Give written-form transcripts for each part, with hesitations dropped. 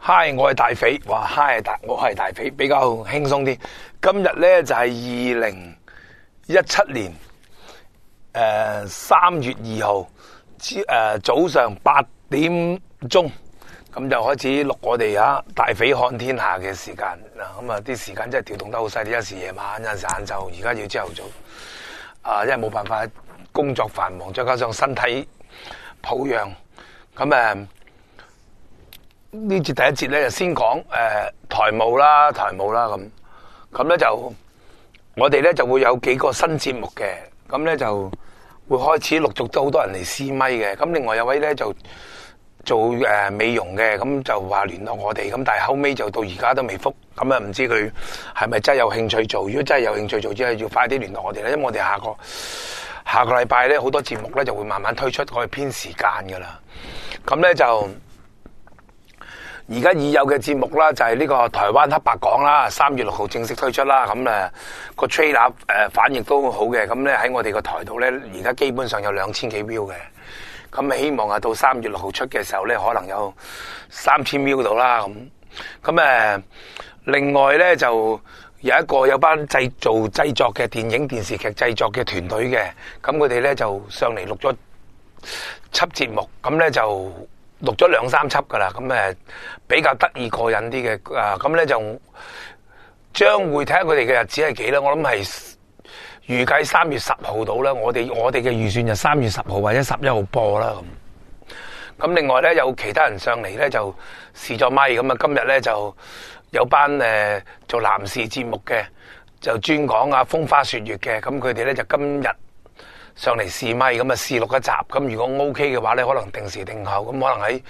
嗨，我係大肥，哇嗨，我係大肥，比較輕鬆啲。今日咧就係2017年3月2號，早上8點鐘，咁就開始錄我哋大肥看天下嘅時間。咁啊啲時間真係調動得好犀利，有時夜晚，有時晏晝，而家要朝頭早。因為冇辦法，工作繁忙，再加上身體抱恙，咁呢節第一節咧就先講台務啦咁咧就我哋咧就會有幾個新節目嘅，咁咧就會開始陸續都好多人嚟試咪嘅。咁另外有位咧就做美容嘅，咁就話聯絡我哋，咁但係後尾就到而家都未覆，咁啊唔知佢係咪真係有興趣做？如果真係有興趣做，只係要快啲聯絡我哋啦，因為我哋下個禮拜咧好多節目咧就會慢慢推出，可以編時間噶啦。咁咧就而家已有嘅節目啦，就係呢個台灣黑白講啦，3月6號正式推出啦。咁個 trailer 反應都好嘅，咁咧喺我哋個台度咧，而家基本上有2000幾 view 嘅。咁希望到3月6號出嘅時候咧，可能有3000 view 到啦。咁另外咧就有班製作嘅電影電視劇製作嘅團隊嘅，咁佢哋咧就上嚟錄咗輯節目，咁咧就錄咗2-3輯噶啦，咁比較得意過癮啲嘅，咁咧就將會睇下佢哋嘅日子係幾啦。我諗係預計3月10號到啦。我哋嘅預算就3月10號或者11號播啦。咁另外咧有其他人上嚟咧就試咗咪，咁今日咧就有班做男士節目嘅，就專講風花雪月嘅，咁佢哋咧就今日上嚟試咪，咁試錄一集。咁如果 OK 嘅話咧，可能定時定候，咁可能喺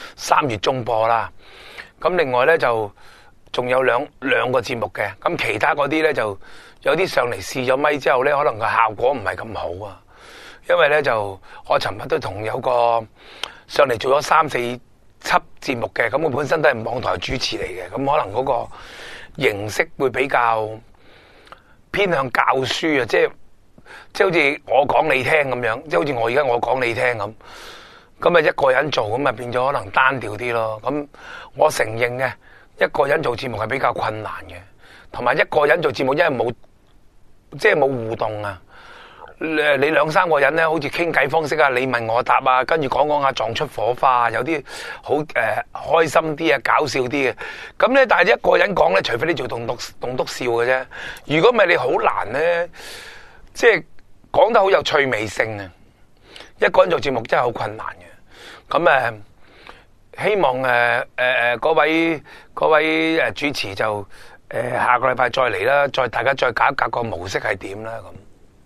3月中播啦。咁另外咧就仲有兩個節目嘅，咁其他嗰啲咧就有啲上嚟試咗咪之後咧，可能個效果唔係咁好啊。因為咧就我尋日都同有個上嚟做咗3-4輯節目嘅，咁我本身都係網台主持嚟嘅，咁可能嗰個形式會比較偏向教書啊，即係好似我講你聽咁樣，即係好似我而家我講你聽咁一個人做，咁變咗可能單調啲咯。咁我承認嘅，一個人做節目係比較困難嘅，同埋一個人做節目因為冇互動啊。你2-3個人咧，好似傾偈方式啊，你問我答啊，跟住講下撞出火花，有啲好開心啲啊，搞笑啲嘅。咁咧，但係一個人講咧，除非你做棟篤笑嘅啫。如果唔係，你好難咧，即係講得好有趣味性啊。一個人做節目真係好困難嘅。咁希望嗰位主持就下個禮拜再嚟啦，大家再搞一搞個模式係點啦咁。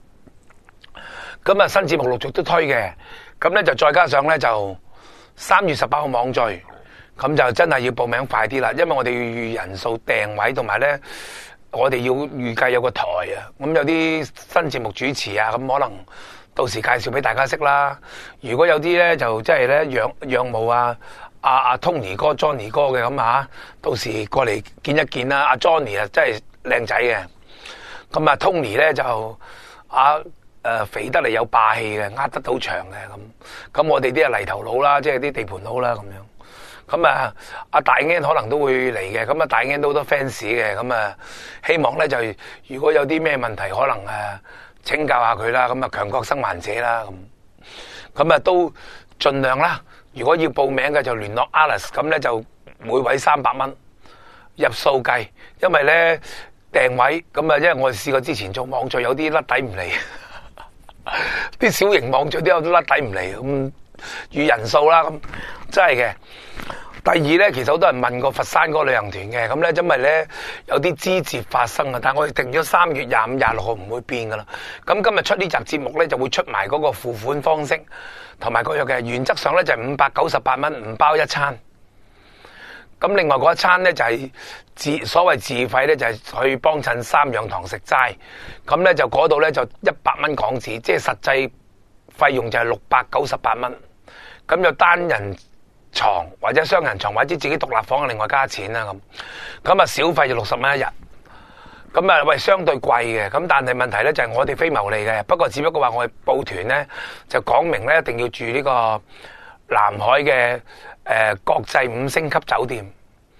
咁新節目陸續都推嘅，咁咧就再加上咧就3月18號網聚，咁就真係要報名快啲啦，因為我哋要預人數訂位，同埋咧我哋要預計有個台啊，咁有啲新節目主持啊，咁可能到時介紹俾大家識啦。如果有啲咧就即係咧仰慕阿Tony 哥 Johnny 哥嘅咁到時過嚟見一見啦。阿 Johnny 真係靚仔嘅，咁Tony 咧就肥得嚟有霸氣嘅，呃得到場嘅咁我哋啲係泥頭佬啦，即係啲地盤佬啦咁樣。咁阿大 N 可能都會嚟嘅，咁大 N 都好多 fans 嘅，咁希望咧就如果有啲咩問題，可能請教下佢啦，咁強國生還者啦咁都盡量啦。如果要報名嘅就聯絡 Alice，咁咧就每位300蚊入數計，因為咧訂位咁因為我哋試過之前做網聚有啲甩底唔嚟。啲小型網聚都有甩底唔嚟，咁預人數啦，咁真係嘅。第二咧，其實好多人問過佛山嗰個旅行團嘅，咁咧因為咧有啲枝節發生啊，但係我哋定咗3月25、26號唔會變噶啦。咁今日出呢集節目咧，就會出埋嗰個付款方式同埋嗰樣嘅，原則上咧就係598蚊唔包一餐。咁另外嗰一餐咧就係所謂自費咧，就係去幫襯3樣堂食齋，咁咧就嗰度咧就100蚊港紙，即係實際費用就係698蚊。咁就單人床或者雙人床或者自己獨立房另外加錢啦咁小費就60蚊一日。咁相對貴嘅，咁但係問題咧就係我哋非牟利嘅，不過只不過話我哋報團咧就講明咧一定要住呢個南海嘅國際5星級酒店。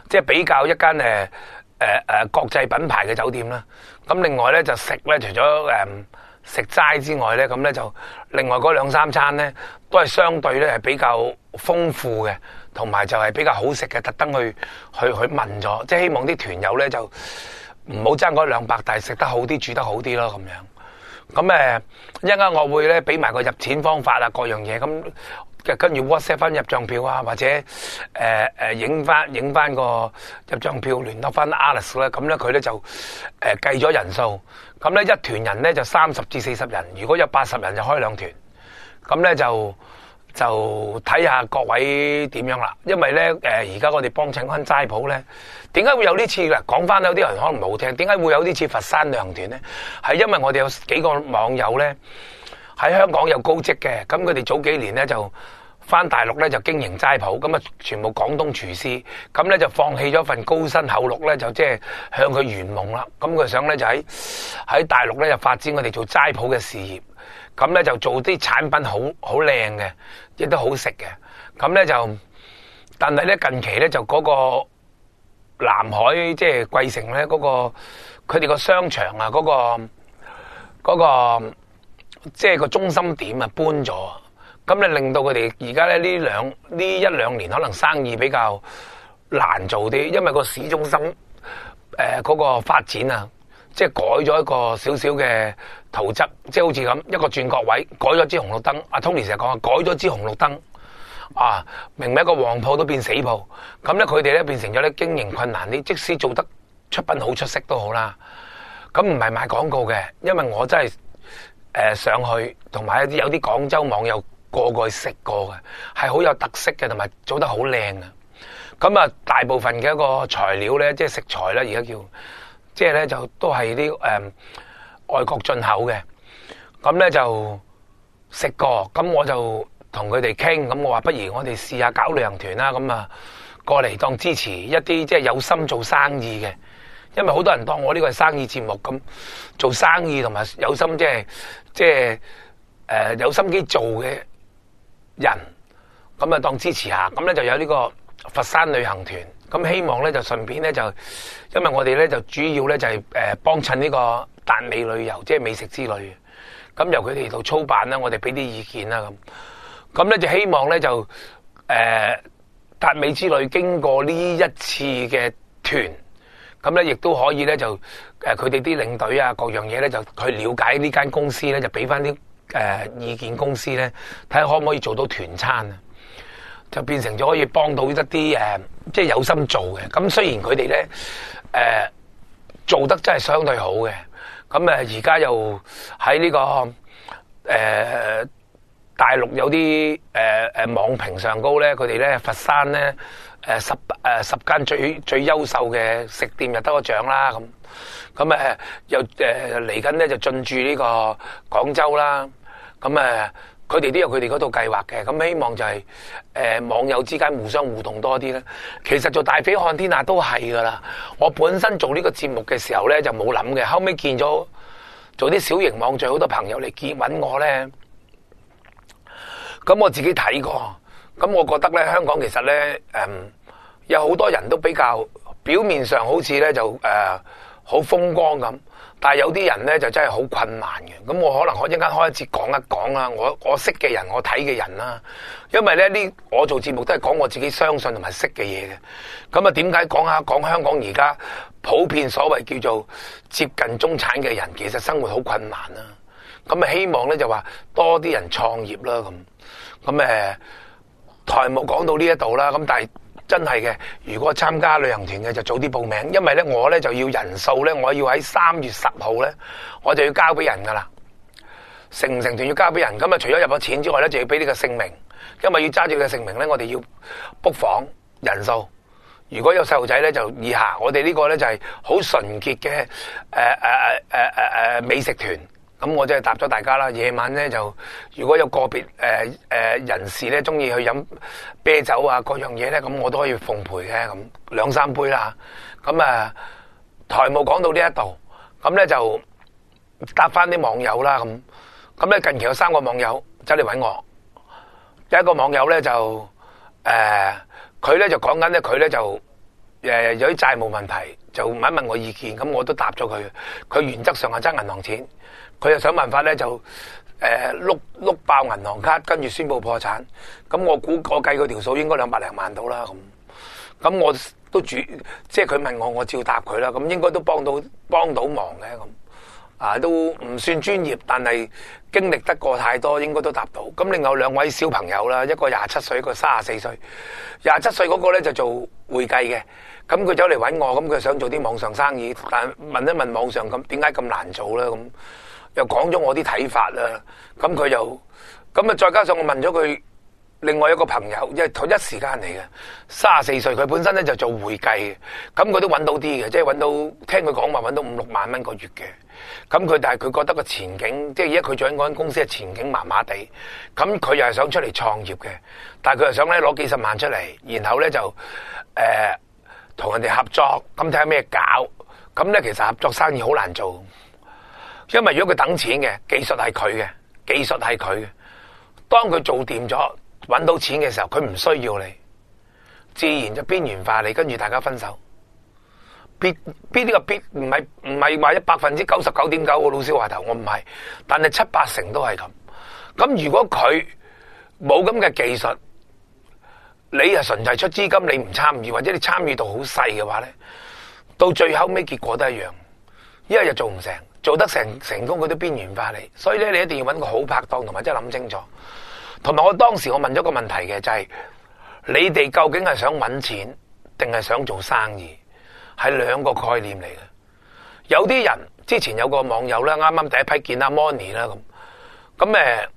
即係比較一間國際品牌嘅酒店啦。咁另外咧就食咧，除咗食齋之外咧，咁咧就另外嗰兩三餐咧都係相對咧係比較豐富嘅，同埋就係比較好食嘅。特登去問咗，即係希望啲團友咧就唔好爭嗰200，但係食得好啲，煮得好啲咯咁樣。咁一陣間我會咧俾埋個入錢方法啊，各樣嘢咁。跟住 WhatsApp 翻入帳票啊，或者影翻個入帳票聯絡翻 Alice 啦，咁咧佢咧就計咗人數，咁咧一團人咧就30至40人，如果有80人就開2團，咁咧就睇下各位點樣啦。因為咧而家我哋幫襯翻齋鋪咧，點解會有呢次嗱？講翻有啲人可能唔好聽，點解會有呢次佛山旅行團咧？係因為我哋有幾個網友咧喺香港有高職嘅，咁佢哋早幾年咧就翻大陸咧就經營齋鋪，咁啊全部廣東廚師，咁咧就放棄咗份高薪厚祿咧，就即係向佢圓夢啦。咁佢想咧就喺大陸咧就發展我哋做齋鋪嘅事業，咁咧就做啲產品好靚嘅，亦都好食嘅。咁咧就，但係咧近期咧就嗰個南海即係桂城咧嗰個佢哋個商場啊嗰個即係個中心點啊搬咗。咁咧令到佢哋而家咧呢一兩年可能生意比較難做啲，因為個市中心嗰個發展啊，即係改咗一個少少嘅圖則，即係好似咁一個轉角位改咗支紅綠燈。阿 Tony 成日講改咗支紅綠燈啊，明明一個旺鋪都變死鋪。咁咧佢哋咧變成咗咧經營困難啲，即使做得出品好出色都好啦。咁唔係賣廣告嘅，因為我真係上去同埋有啲廣州網友。個個食過嘅，係好有特色嘅，同埋做得好靚嘅。咁啊，大部分嘅一個材料咧，即係食材咧，而家叫，即係咧就都係啲外國進口嘅。咁咧就食過，咁我就同佢哋傾，咁我話不如我哋試下搞旅行團啦。咁啊，過嚟當支持一啲即係有心做生意嘅，因為好多人當我呢個係生意節目咁做生意，同埋有心即係有心機做嘅人，咁啊當支持下，咁咧就有呢個佛山旅行團，咁希望咧就順便咧就，因為我哋咧就主要咧就係幫襯呢個達美旅遊，即係美食之旅，咁由佢哋度操辦啦，我哋俾啲意見啦咁咧就希望咧就達美之旅經過呢一次嘅團，咁咧亦都可以咧就佢哋啲領隊啊各樣嘢咧就去了解呢間公司咧，就俾翻啲意見公司咧，睇下可唔可以做到團餐啊？就變成咗可以幫到一啲即係有心做嘅。咁雖然佢哋咧做得真係相對好嘅，咁而家又喺呢個大陸有啲網評上高咧，佢哋咧佛山咧十間最優秀嘅食店就得個獎啦咁又嚟緊咧就進駐呢個廣州啦。咁佢哋都有佢哋嗰套計劃嘅，咁希望就係網友之間互相互動多啲啦。其實做大匪看天下都係噶啦。我本身做呢個節目嘅時候咧就冇諗嘅，後尾見咗做啲小型網聚，好多朋友嚟揾我咧，咁我自己睇過，咁我覺得咧香港其實咧有好多人都比較表面上好似咧就好風光咁。但係有啲人咧就真係好困難嘅，咁我可能一陣間開一節講一講啦。我識嘅人，我睇嘅人啦，因為咧我做節目都係講我自己相信同埋識嘅嘢嘅。咁啊，點解講香港而家普遍所謂叫做接近中產嘅人，其實生活好困難啦。咁啊，希望咧就話多啲人創業啦咁。台務講到呢一度啦，咁但係。真係嘅，如果參加旅行團嘅就早啲報名，因為咧我咧就要人數咧，我要喺3月10號咧，我就要交俾人噶啦，成唔成團要交俾人。咁啊，除咗入咗錢之外咧，就要俾呢個姓名，因為要揸住佢嘅姓名咧，我哋要 book 房人數。如果有細路仔咧，就以下。我哋呢個咧就係好純潔嘅美食團。咁我真係答咗大家啦。夜晚咧就如果有個別人士咧中意去飲啤酒啊各樣嘢咧，咁我都可以奉陪嘅，咁2-3杯啦。咁台務講到呢一度，咁咧就答翻啲網友啦。咁咧近期有3個網友走嚟揾我，第一個網友咧就佢咧就講緊咧，佢咧就有啲債務問題，就問我意見，咁我都答咗佢。佢原則上係爭銀行錢，佢又想辦法咧就碌爆銀行卡，跟住宣布破產。咁我計佢條數應該200零萬到啦。咁我都即係佢問我照答佢啦。咁應該都幫到忙嘅咁。都唔算專業，但係經歷得過太多，應該都答到。咁另外2位小朋友啦，一個27歲，一個34歲。27歲嗰個咧就做會計嘅，咁佢走嚟揾我，咁佢想做啲網上生意，但問一問網上咁點解咁難做咧？咁又講咗我啲睇法啦。咁佢又咁啊，再加上我問咗佢另外一個朋友，因為同一時間嚟嘅，34歲，佢本身咧就做會計嘅，咁佢都揾到啲嘅，即係揾到聽佢講話揾到5、6萬蚊個月嘅。咁但係佢覺得個前景，即係而家佢做緊嗰間公司嘅前景麻麻地，咁佢又係想出嚟創業嘅，但係佢又想咧攞幾十萬出嚟，然後咧就同人哋合作，咁睇下咩搞。咁咧其實合作生意好難做，因為如果佢等錢嘅，技術係佢嘅，當佢做掂咗揾到錢嘅時候，佢唔需要你，自然就邊緣化你，跟住大家分手。必呢個必唔係話99.9%我老蕭話頭，我唔係，但係7、8成都係咁。咁如果佢冇咁嘅技術，你係純粹出資金，你唔參與，或者你參與到好細嘅話咧，到最後尾結果都一樣，一係又做唔成，做得成功佢都邊緣化你。所以咧，你一定要揾個好拍檔，同埋真係諗清楚。同埋當時我問咗個問題嘅就係，你哋究竟係想揾錢定係想做生意？係2個概念嚟嘅。有啲人之前有個網友啦，啱啱第一批見阿 Moni 啦咁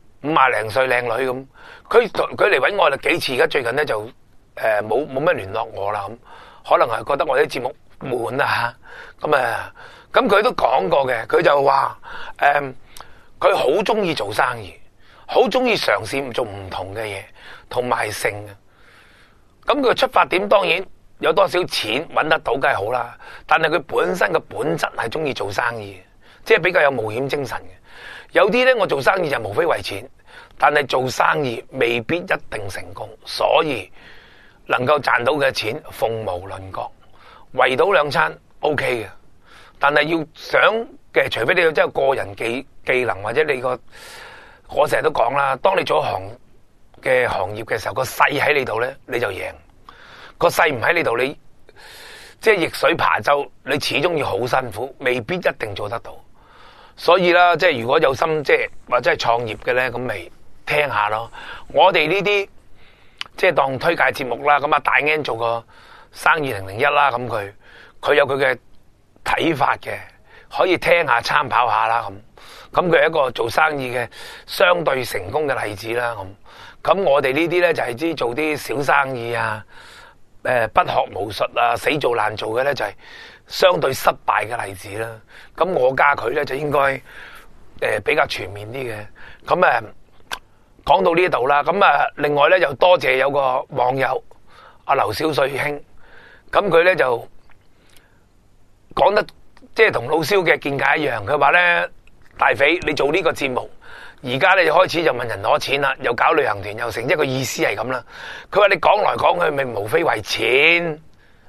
50零歲靚女咁，佢嚟搵我幾次，而家最近咧就冇乜聯絡我啦咁，可能係覺得我啲節目悶啦吓，咁佢都講過嘅，佢就話佢好中意做生意，好中意嘗試做唔同嘅嘢，同埋性嘅。咁佢出發點當然有多少錢揾得到梗係好啦，但係佢本身嘅本質係中意做生意，即係比較有冒險精神嘅。有啲呢，我做生意就無非為錢，但係做生意未必一定成功，所以能夠賺到嘅錢鳳毛麟角，圍到2餐 OK 嘅。但係要想嘅，除非你有真係個人技能，或者你我成日都講啦，當你做行業嘅時候，個勢喺你度呢，你就贏。個勢唔喺呢度，你即係逆水爬舟，你始終要好辛苦，未必一定做得到。所以啦，即係如果有心即係或者係創業嘅咧，咁咪聽下咯。我哋呢啲即係當推介節目啦，咁大 N 做個生意001啦，咁佢有佢嘅睇法嘅，可以聽下參考下啦。咁佢係一個做生意嘅相對成功嘅例子啦。咁我哋呢啲咧就係做啲小生意啊。不學無術啊，死做爛做嘅咧就係相對失敗嘅例子啦。咁我加佢咧就應該比較全面啲嘅。咁講到呢度啦。咁另外咧又多謝有個網友阿劉小瑞兄，咁佢咧就講得即係同老蕭嘅見解一樣。佢話咧，大肥你做呢個節目，而家咧就開始就問人攞錢啦，又搞旅行團，又成，一個意思係咁啦。佢話你講來講去，咪無非為錢。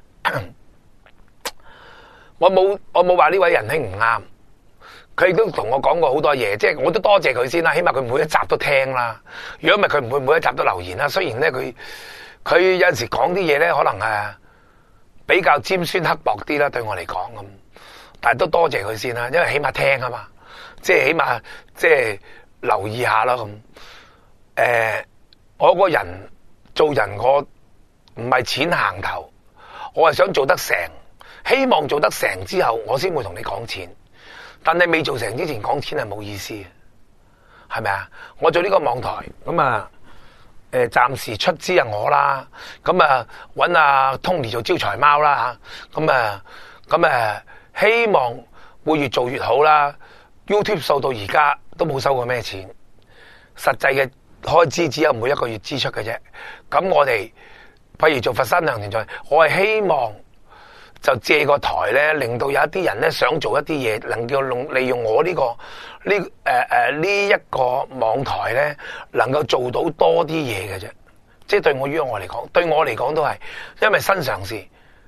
我冇話呢位仁兄唔啱，佢亦都同我講過好多嘢，即係我都多謝佢先啦。起碼佢每一集都聽啦。如果唔係，佢唔會每一集都留言啦。雖然咧佢有陣時講啲嘢咧，可能比較尖酸刻薄啲啦，對我嚟講咁。但係都多謝佢先啦，因為起碼聽啊嘛，即係起碼即係。留意下啦咁，我個人做人，我唔係錢行頭，我係想做得成，希望做得成之後，我先會同你講錢。但係未做成之前講錢係冇意思嘅，係咪啊？我做呢個網台咁暫時出資係我啦，咁揾阿 Tony 做招財貓啦吓，咁希望會越做越好啦。YouTube 數到而家都冇收過咩錢，實際嘅開支只有每一個月支出嘅啫。咁我哋譬如做佛山良田菜，我係希望就借個台咧，令到有一啲人咧想做一啲嘢，能夠利用我呢一個網台咧，能夠做到多啲嘢嘅啫。即係對我嚟講都係因為新嘗試。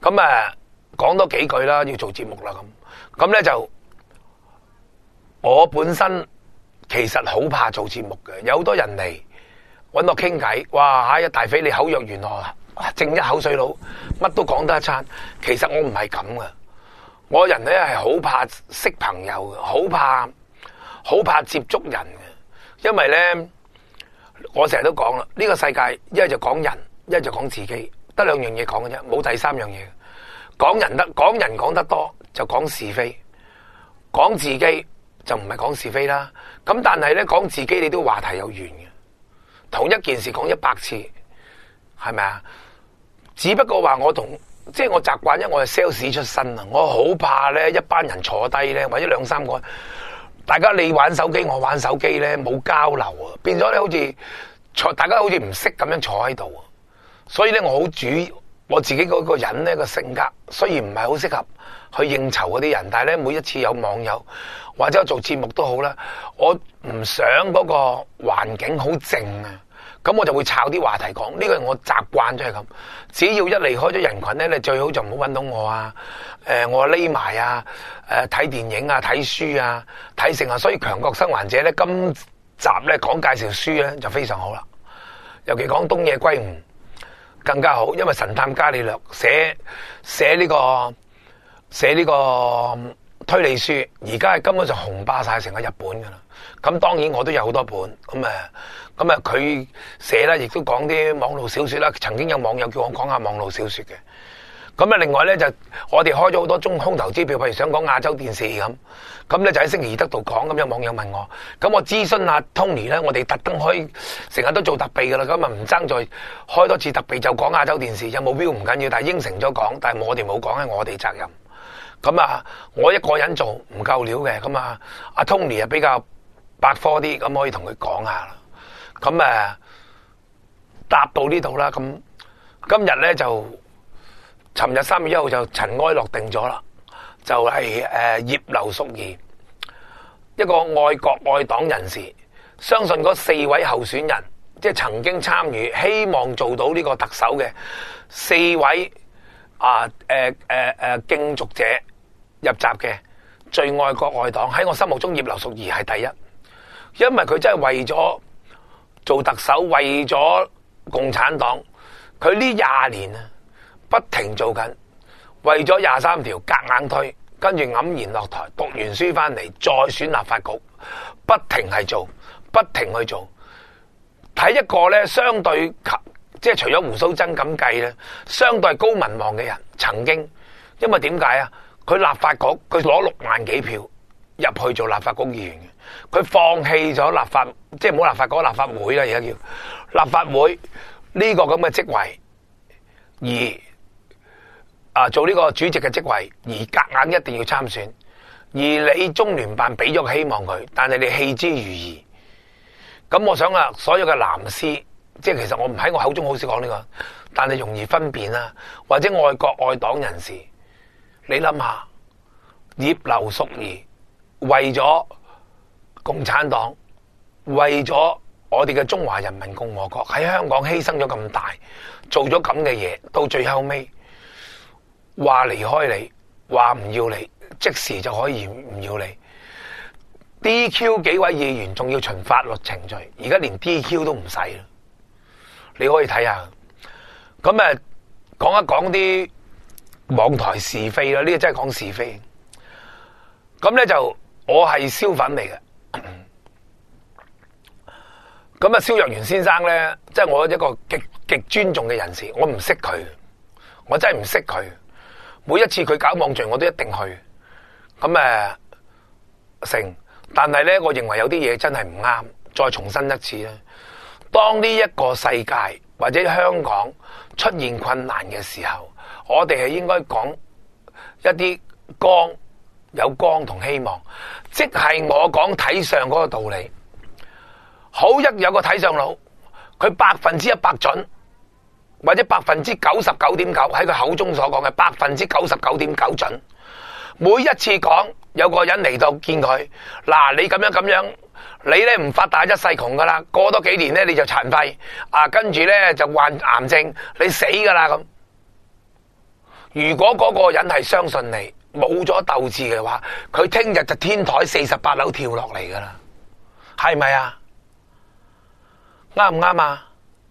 咁講多幾句啦，要做節目啦咁咧就我本身其實好怕做節目嘅，有好多人嚟搵我傾偈，哇！大肥你口若懸河，正一口水佬，乜都講得一餐。其實我唔係咁噶，我人咧係好怕識朋友嘅，好怕接觸人嘅，因為咧我成日都講啦，呢個世界一係就講人，一係就講自己，得兩樣嘢講嘅啫，冇第三樣嘢。講人講得多就講是非，講自己就唔係講是非啦。咁但係咧講自己你都話題有緣嘅，同一件事講100次，係咪啊？只不過話我即係我習慣，因為我係 sales 出身啊，我好怕咧一班人坐低咧，或者2、3個，大家你玩手機我玩手機咧，冇交流啊，變咗咧好似大家好似唔識咁樣坐喺度啊。所以咧我自己嗰個人咧個性格，雖然唔係好適合去應酬嗰啲人，但係咧每一次有網友或者我做節目都好啦，我唔想嗰個環境好靜啊，咁我就會抄啲話題講。呢個係我習慣咗係咁。只要一離開咗人群咧，你最好就唔好搵到我啊。我匿埋啊，睇電影啊，睇書啊，睇成啊。所以強國生還者咧，今集咧講介紹書咧就非常好啦，尤其講東野圭吾。更加好，因為神探伽利略寫呢個推理書，而家係根本上紅霸晒成個日本噶啦。咁當然我都有好多本，咁佢寫啦，亦都講啲網絡小說啦。曾經有網友叫我講下網絡小說嘅。咁另外咧就我哋開咗好多中空頭支票，譬如想講亞洲電視咁咧就喺星期二得度講。咁有網友問我，咁我諮詢下 Tony 咧，我哋特登開成日都做特備噶啦，咁唔爭再開多次特備就講亞洲電視，有目標唔緊要，但係應承咗講，但係我哋冇講係我哋責任。咁我一個人做唔夠料嘅，咁阿 Tony 比較百科啲，咁可以同佢講下啦。咁答到呢度啦。咁今日咧就尋日3月1號就塵埃落定咗啦，就係葉劉淑儀，一個愛國愛黨人士，相信嗰4位候選人，即係曾經參與希望做到呢個特首嘅4位競逐者入閘嘅最愛國愛黨，喺我心目中葉劉淑儀係第一，因為佢真係為咗做特首，為咗共產黨，佢呢20年啊不停做緊，為咗23條夾硬推，跟住黯然落台，讀完書翻嚟再選立法局，不停係做，不停去做。睇一個咧相對即係除咗胡鬚曾咁計咧，相對高民望嘅人，曾經因為點解啊？佢立法局佢攞6萬幾票入去做立法局議員嘅，佢放棄咗立法，即係冇立法局立法會啦，而家叫立法會呢個咁嘅職位，而做呢個主席嘅職位，而夾硬一定要參選，而你中聯辦俾咗希望佢，但係你棄之如飴。咁我想所有嘅藍絲，即係其實我唔喺我口中好少講呢個，但係容易分辨啦，或者愛國愛黨人士，你諗下，葉劉淑儀為咗共產黨，為咗我哋嘅中華人民共和國喺香港犧牲咗咁大，做咗咁嘅嘢，到最後尾話離開你，話唔要你，即時就可以唔要你。DQ 幾位議員仲要循法律程序，而家連 DQ 都唔使啦。你可以睇下。咁講一講啲網台是非啦，呢個真係講是非。咁咧就我係燒粉嚟嘅。咁蕭若元先生咧，即係我一個極尊重嘅人士，我唔識佢，我真係唔識佢。每一次佢搞網聚，我都一定去。咁但係咧，我認為有啲嘢真係唔啱。再重申一次咧，當呢一個世界或者香港出現困難嘅時候，我哋係應該講一啲有光同希望，即係我講睇相嗰個道理。好有個睇相佬，佢100%準，或者99.9%喺佢口中所講嘅99.9%準。每一次講，有個人嚟到見佢，嗱，你咁樣，你咧唔發達一世窮噶啦，過多幾年咧你就殘廢，跟住咧就患癌症，你死噶啦咁。 如果嗰個人係相信你，冇咗鬥志嘅話，佢聽日就天台48樓跳落嚟噶啦，係咪啊？啱唔啱啊？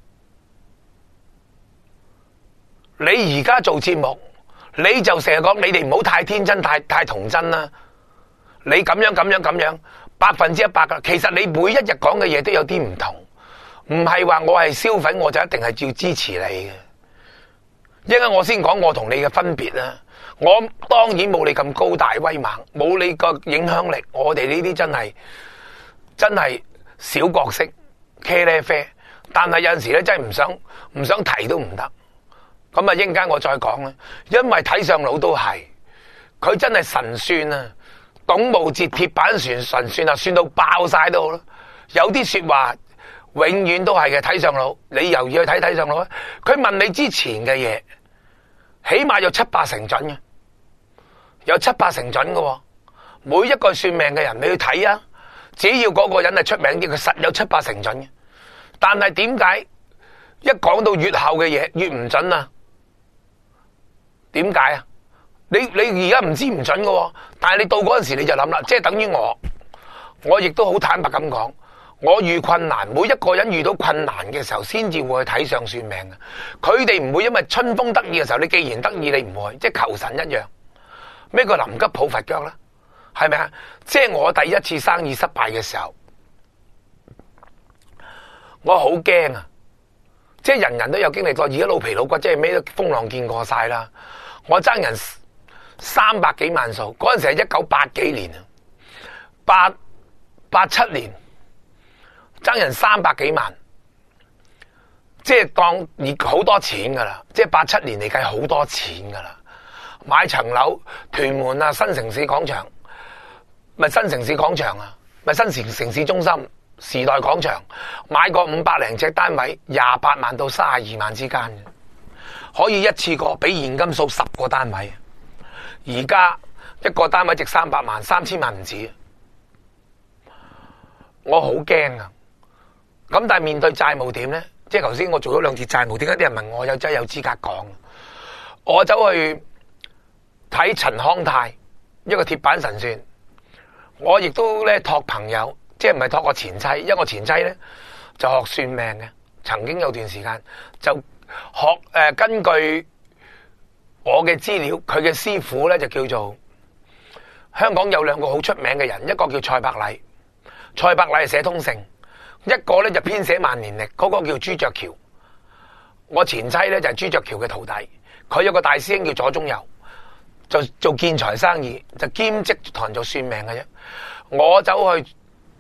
你而家做節目，你就成日講你哋唔好太天真，太童真啦。你咁樣100%噶，其實你每一日講嘅嘢都有啲唔同，唔係話我係消費我就一定係要支持你嘅。因為我先講我同你嘅分別啦。我當然冇你咁高大威猛，冇你個影響力。我哋呢啲真係小角色，茄喱啡。但係有陣時咧，真係唔想提都唔得。咁啊，一陣間我再講啦。因為睇相佬都係，佢真係神算啊！董無節鐵板神算啊，算到爆晒都好啦。有啲說話永遠都係嘅，睇相佬，你又要去睇相佬啊！佢問你之前嘅嘢，起碼有7-8成準嘅，有7-8成準嘅。每一個算命嘅人，你去睇啊，只要嗰個人係出名啲，佢實有7-8成準嘅。但係點解一講到越後嘅嘢越唔準啊？點解啊？你而家唔知唔準嘅，但係你到嗰陣時你就諗啦，即係等於我亦都好坦白咁講，我遇困難，每一個人遇到困難嘅時候，先至會去睇相算命嘅。佢哋唔會因為春風得意嘅時候，你既然得意，你唔會，即係求神一樣。咩叫臨急抱佛腳咧？係咪啊？即係我第一次生意失敗嘅時候，我好驚啊！即係人人都有經歷過，而家老皮老骨，即係咩都風浪見過晒啦。我爭人300幾萬數，嗰陣時係1980幾年啊，87年爭人300幾萬，即係當好多錢噶啦，即係87年嚟計好多錢噶啦。買層樓，屯門啊，新城市廣場，咪新城市廣場啊，咪新城市中心時代廣場，買個500零尺單位，28萬到32萬之間嘅。可以一次過俾現金數10個單位，而家一個單位值300萬，3000萬唔止，我好驚啊！咁但係面對債務點呢？即係頭先我做咗2次債務，點解啲人問我真係有資格講？我走去睇陳康泰一個鐵板神算，我亦都咧託朋友，即係唔係託我前妻，因為我前妻咧就學算命嘅，曾經有段時間就。根據我嘅資料，佢嘅師傅咧就叫做香港有2個好出名嘅人，一個叫蔡伯禮，蔡伯禮係寫通勝，一個咧就編寫萬年曆，嗰個叫朱雀橋。我前妻咧就係朱雀橋嘅徒弟，佢有個大師兄叫左中右，就做建材生意，就兼職同人做算命嘅啫。我走去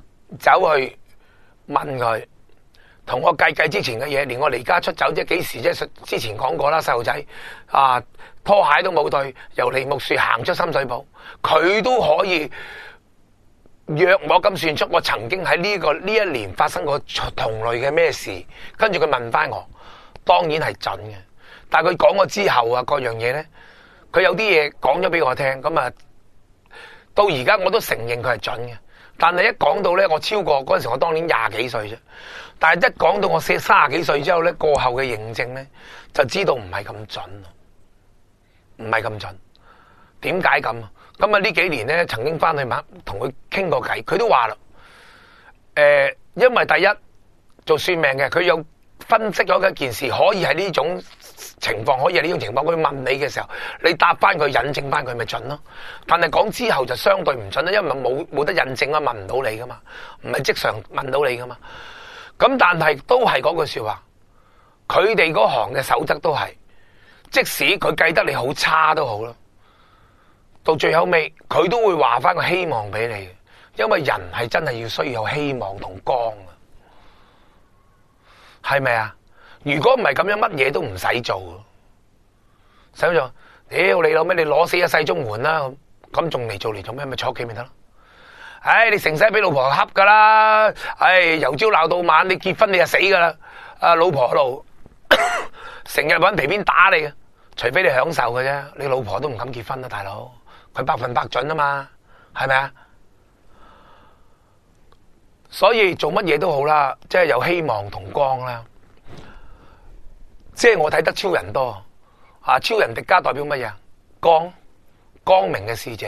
問佢。同我計之前嘅嘢，連我離家出走即係幾時啫？之前講過啦，細路仔啊，拖鞋都冇對，由梨木樹行出深水埗，佢都可以約我咁算出我曾經喺呢一年發生過同類嘅咩事。跟住佢問翻我，當然係準嘅。但係佢講咗之後啊，各樣嘢咧，佢有啲嘢講咗俾我聽，咁啊，到而家我都承認佢係準嘅。但係一講到咧，我超過嗰陣時，我當年20幾歲啫。但係一講到我30幾歲之後咧，過後嘅認證咧，就知道唔係咁準，唔係咁準。點解咁？咁啊呢幾年咧，曾經翻去同佢傾過偈，佢都話啦，因為第一做算命嘅，佢有分析咗一件事，可以係呢種情況，可以係呢種情況。佢問你嘅時候，你答翻佢，引證翻佢，咪準咯。但係講之後就相對唔準啦，因為冇得印證啊，問唔到你噶嘛，唔係即場問到你噶嘛。咁但係都係嗰句說話，佢哋嗰行嘅守則都係，即使佢計得你好差都好啦，到最後尾佢都會話翻個希望俾你，因為人係真係要需要有希望同光啊，係咪啊？如果唔係咁樣，乜嘢都唔使做，使乜做？屌你老味，你攞死一世綜援啦，咁仲嚟做咩？咪坐屋企咪得咯。唉，你成世俾老婆恰噶啦！唉，由朝鬧到晚，你結婚你就死噶啦！老婆喺度成日搵皮鞭打你嘅，除非你享受嘅啫。你老婆都唔敢結婚啦，大佬，佢100%準啊嘛，係咪啊？所以做乜嘢都好啦，即係有希望同光啦。即係我睇得超人多啊，超人迪迦代表乜嘢？光明嘅使者。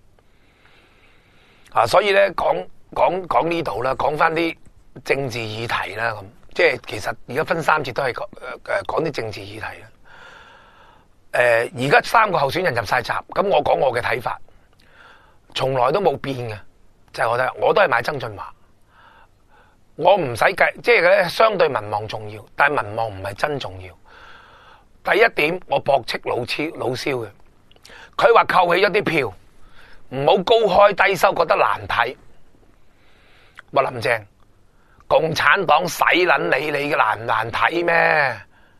啊，所以咧講呢度啦，講翻啲政治議題啦，咁即係其實而家分三節都係講啲政治議題啦。而家三個候選人入晒閘，咁我講我嘅睇法，從來都冇變嘅，就係我都係買曾俊華。我唔使計，即係咧相對民望重要，但係民望唔係真重要。第一點，我駁斥老蕭嘅，佢話扣起咗啲票，唔好高開低收，覺得難睇。話林鄭，共產黨使撚理你嘅難唔難睇咩？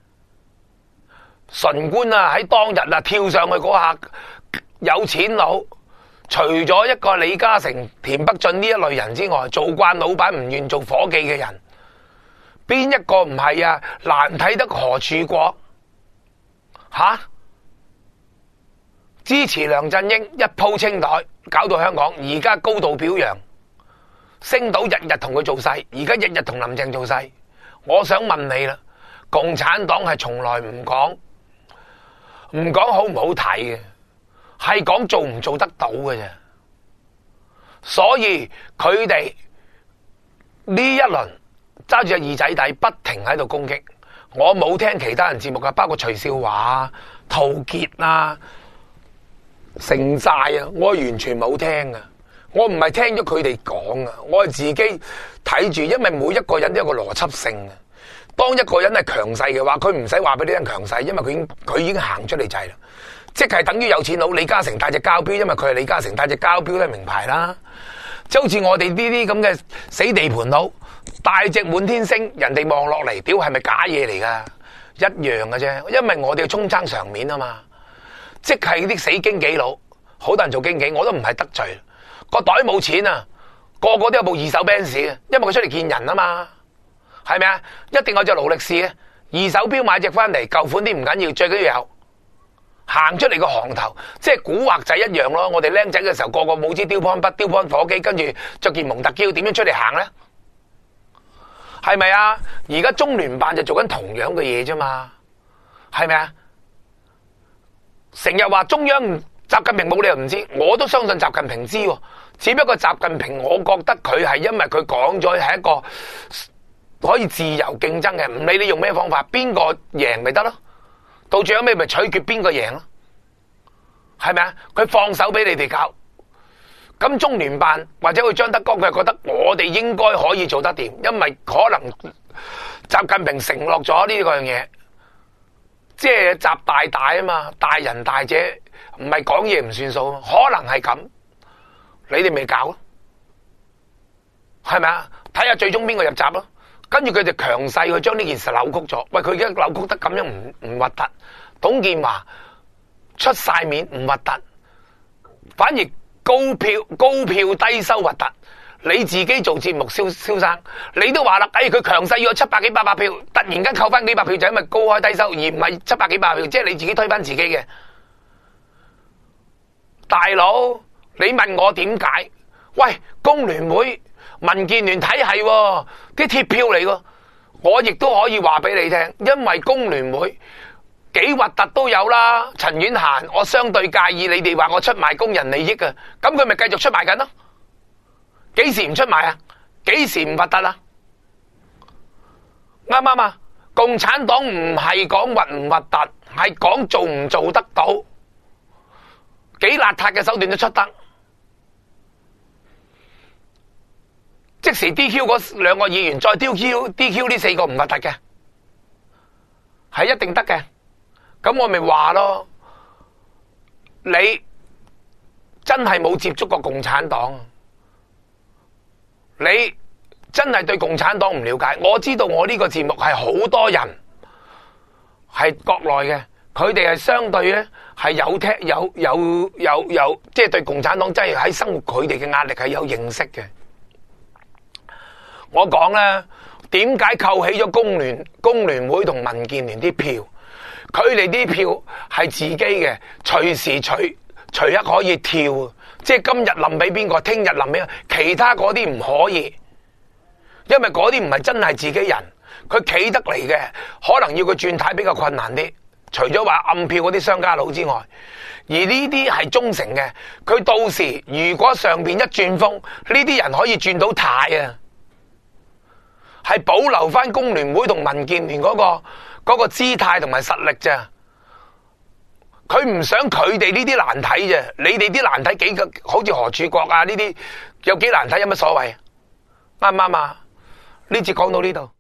純官啊喺當日啊跳上去嗰下，有錢佬。除咗一個李嘉誠、田北俊呢一類人之外，做慣老闆唔願做伙計嘅人，邊一個唔係啊？難睇得何處過？支持梁振英一鋪清袋，搞到香港而家高度表揚，星島日日同佢做勢，而家日日同林鄭做勢。我想問你啦，共產黨係從來唔講好唔好睇嘅。係講做唔做得到嘅啫，所以佢哋呢一輪揸住隻二仔底，不停喺度攻擊。我冇聽其他人節目噶，包括徐少華、陶傑啊、成晒啊，我完全冇聽噶。我唔係聽咗佢哋講啊，我係自己睇住，因為每一個人都有個邏輯性嘅。當一個人係強勢嘅話，佢唔使話俾你聽強勢，因為佢已經行出嚟滯啦。即係等於有錢佬李嘉誠帶隻膠錶，因為佢係李嘉誠帶隻膠錶都係名牌啦。即好似我哋呢啲咁嘅死地盤佬，大隻滿天星，人哋望落嚟，屌係咪假嘢嚟噶？一樣嘅啫，因為我哋要衝撐場面啊嘛。即係啲死經紀佬，好多人做經紀，我都唔係得罪。個袋冇錢啊，個個都有部二手 Benz 嘅，因為佢出嚟見人啊嘛，係咪啊？一定有隻勞力士嘅二手錶買隻翻嚟，舊款啲唔緊要，最緊要有。行出嚟個行頭，即係古惑仔一樣咯。我哋僆仔嘅時候，個個冇支雕盤筆、雕盤火機，跟住着件蒙特嬌，點樣出嚟行咧？係咪啊？而家中聯辦就做緊同樣嘅嘢啫嘛，係咪啊？成日話中央習近平冇理由唔知，我都相信習近平知，只不過習近平我覺得佢係因為佢講咗係一個可以自由競爭嘅，唔理你用咩方法，邊個贏咪得咯。到最後尾咪取決邊個贏咯，係咪啊？佢放手俾你哋搞，咁中聯辦或者佢張德江佢係覺得我哋應該可以做得掂，因為可能習近平承諾咗呢個樣嘢，即係習大大啊嘛，大人大者唔係講嘢唔算數，可能係咁，你哋咪搞咯，係咪啊？睇下最終邊個入閘咯。跟住佢就強勢去將呢件事扭曲咗。喂，佢而家扭曲得咁樣唔核突。董建華出晒面唔核突，反而高票低收核突。你自己做節目蕭生，你都話啦，佢強勢要有700幾800票，突然間扣翻幾百票就因為高開低收，而唔係700幾800票，即係你自己推翻自己嘅。大佬，你問我點解？喂，工聯會。民建聯體系啲鐵票嚟㗎，我亦都可以話俾你聽，因為工聯會幾核突都有啦。陳婉嫻，我相對介意你哋話我出賣工人利益啊，咁佢咪繼續出賣緊咯？幾時唔出賣啊？幾時唔核突啊？啱唔啱啊？共產黨唔係講核唔核突，係講做唔做得到，幾邋遢嘅手段都出得。即時 DQ 嗰兩個議員，再 DQ 呢4個唔核突嘅，係一定得嘅。咁我咪話咯，你真係冇接觸過共產黨，你真係對共產黨唔了解。我知道我呢個節目係好多人係國內嘅，佢哋係相對咧係有即係對共產黨真係喺生活佢哋嘅壓力係有認識嘅。我講咧，點解扣起咗工聯會同民建聯啲票？佢哋啲票係自己嘅，隨時隨刻可以跳，即係今日冧俾邊個，聽日冧俾其他嗰啲唔可以，因為嗰啲唔係真係自己人，佢企得嚟嘅，可能要佢轉軚比較困難啲， 除咗話暗票嗰啲商家佬之外，而呢啲係忠誠嘅，佢到時如果上邊一轉風，呢啲人可以轉到軚啊，係保留翻工聯會同民建聯嗰個姿態同埋實力咋。佢唔想佢哋呢啲難睇啫，你哋啲難睇幾個，好似何柱國啊呢啲有幾難睇，有乜所謂？啱唔啱啊？呢節講到呢度。